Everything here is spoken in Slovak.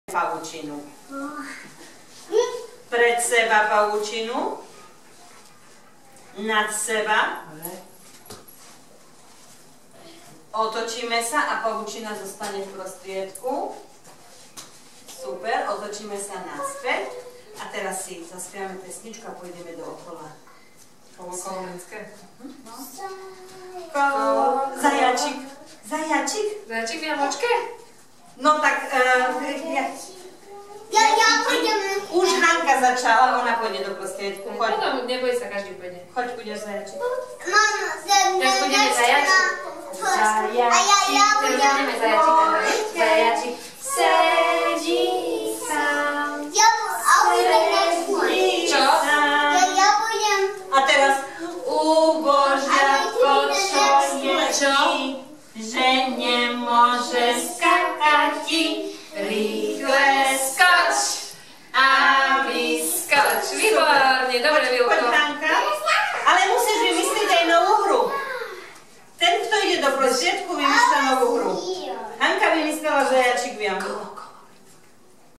pavučinu. Pred seba pavučinu. Nad seba. Otočíme sa a pavučina zostane v prostriedku. Super, otočíme sa naspäť. A teraz si zaspievame pesničku a pôjdeme dookola. Kolokolinské. Zajačik. Zajačik? Zajačik v jablčke? No tak, ja pôjdem. Už Hanka začala, ona pôjde do prostriedku. Choď. Potom neboj sa, každý pôjde. Choď, budeš zajačik. Mama, Teraz budeme zajačik. A ja Teraz budem. budeme zajačika. Zajačik sedí sám. A budem neskôr. Čo? Ja budem. A teraz ubožiatko, čo je Čo? že nemôže skakať ti. Rýchle skoč a vyskoč. Výborne, dobre, Vilko. Poď, Hanka.